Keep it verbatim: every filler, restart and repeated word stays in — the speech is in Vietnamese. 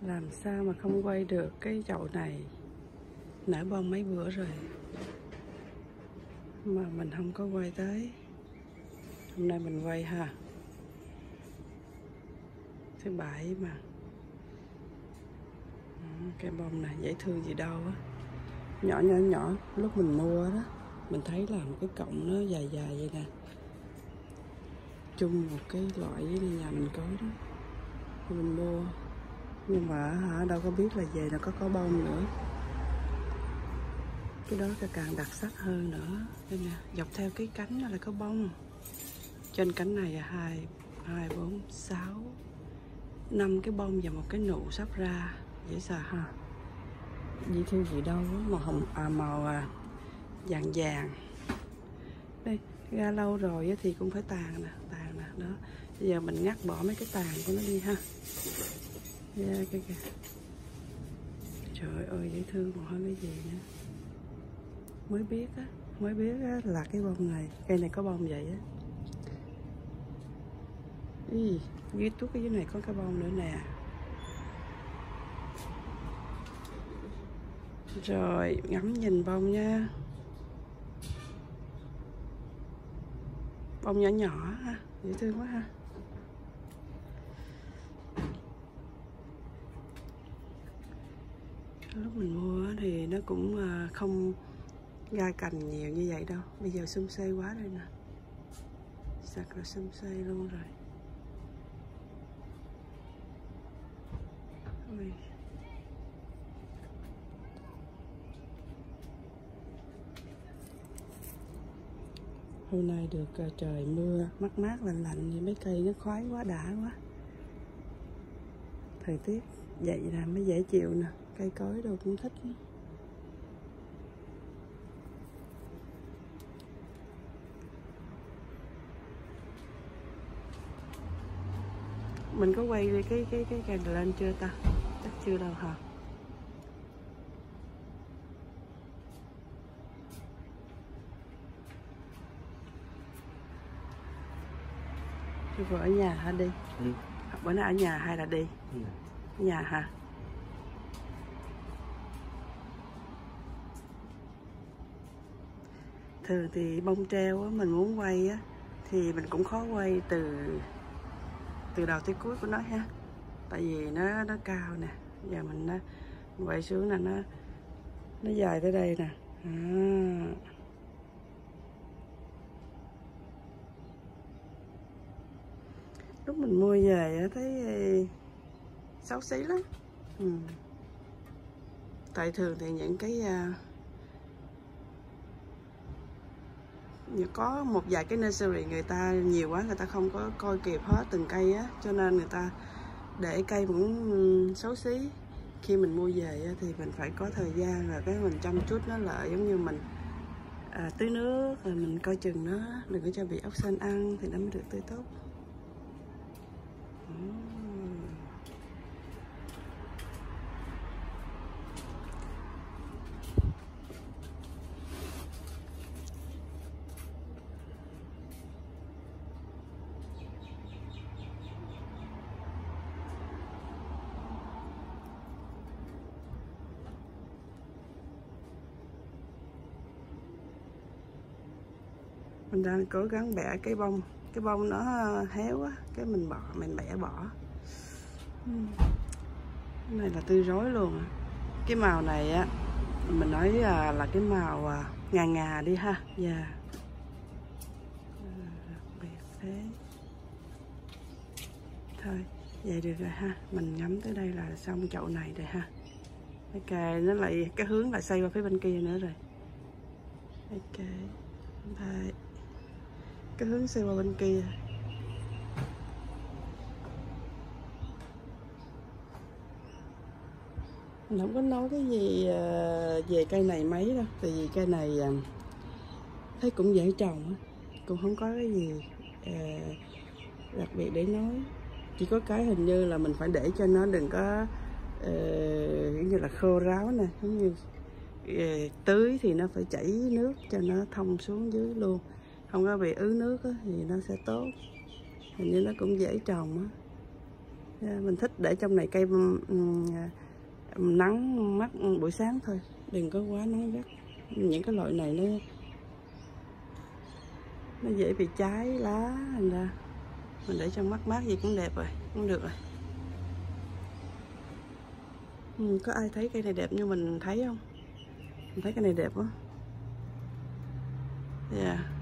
Làm sao mà không quay được cái chậu này, nở bông mấy bữa rồi mà mình không có quay tới. Hôm nay mình quay ha, thứ bảy mà. Cái bông này dễ thương gì đâu á, nhỏ nhỏ nhỏ. Lúc mình mua đó mình thấy là một cái cọng nó dài dài vậy nè, chung một cái loại với nhà mình có đó thì mình mua, nhưng mà hả đâu có biết là về nó có có bông nữa. Cái đó càng đặc sắc hơn nữa. Đây nè, dọc theo cái cánh nó là có bông. Trên cánh này là hai hai bốn sáu năm cái bông và một cái nụ sắp ra, dễ sợ ha. Dễ thương gì đâu đó, màu hồng à, màu à, vàng vàng. Đây ra lâu rồi thì cũng phải tàn nè, tàn nè đó. Bây giờ mình ngắt bỏ mấy cái tàn của nó đi ha. Yeah, cái kìa. Trời ơi dễ thương còn hơn cái gì nữa. Mới biết á, mới biết á, là cái bông này, cây này có bông vậy á. Ý, dưới tuốt cái dưới này có cái bông nữa nè. Rồi ngắm nhìn bông nha. Bông nhỏ nhỏ ha, dễ thương quá ha. Lúc mình mua thì nó cũng không gai cành nhiều như vậy đâu. Bây giờ sum xê quá đây nè, sạch là sum xê luôn rồi. Ui. Hôm nay được trời mưa mát mát lạnh lạnh thì mấy cây nó khoái quá, đã quá. Thời tiết vậy là mới dễ chịu nè, cây cối đâu cũng thích. Mình có quay cái cái cái cây này lên chưa ta? Chắc chưa đâu hả? Chứ vừa ở nhà hả đi? Ừ. Bữa nay ở nhà hay là đi? Ừ. Nhà hả? Thường thì bông treo á, mình muốn quay á thì mình cũng khó quay từ từ đầu tới cuối của nó ha, tại vì nó nó cao nè. Giờ mình nó quay xuống là nó nó dài tới đây nè. À. Lúc mình mua về thấy xấu xí lắm. Ừ. Tại thường thì những cái có một vài cái nursery người ta nhiều quá, người ta không có coi kịp hết từng cây á, cho nên người ta để cây cũng xấu xí. Khi mình mua về thì mình phải có thời gian rồi cái mình chăm chút nó lại, giống như mình à, tưới nước rồi mình coi chừng nó, đừng có cho bị ốc sên ăn thì nó mới được tươi tốt. Mình đang cố gắng bẻ cái bông, cái bông nó héo á, cái mình bỏ, mình bẻ bỏ. Cái này là tươi rối luôn à. Cái màu này á, mình nói là, là cái màu ngà ngà đi ha. Dạ. Yeah. Đặc biệt thế. Thôi, vậy được rồi ha. Mình ngắm tới đây là xong chậu này rồi ha. Ok, nó lại cái hướng lại xoay qua phía bên kia nữa rồi. Ok, bye. Cái hướng xoay qua bên kia. Mình không có nói cái gì về cây này mấy đâu, tại vì cây này thấy cũng dễ trồng, cũng không có cái gì đặc biệt để nói. Chỉ có cái hình như là mình phải để cho nó đừng có uh, như là khô ráo nè, giống như uh, tưới thì nó phải chảy nước cho nó thông xuống dưới luôn, không có bị ứ nước á, thì nó sẽ tốt. Hình như nó cũng dễ trồng á. Mình thích để trong này cây um, nắng mắt buổi sáng thôi, đừng có quá nắng gắt. Những cái loại này nó nó dễ bị cháy lá, thành ra mình để trong mát mát gì cũng đẹp rồi, cũng được rồi. Ừ, có ai thấy cây này đẹp như mình thấy không? Mình thấy cây này đẹp quá. Yeah.